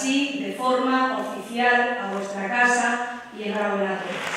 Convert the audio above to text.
así de forma oficial a vuestra casa y enhorabuena a todos.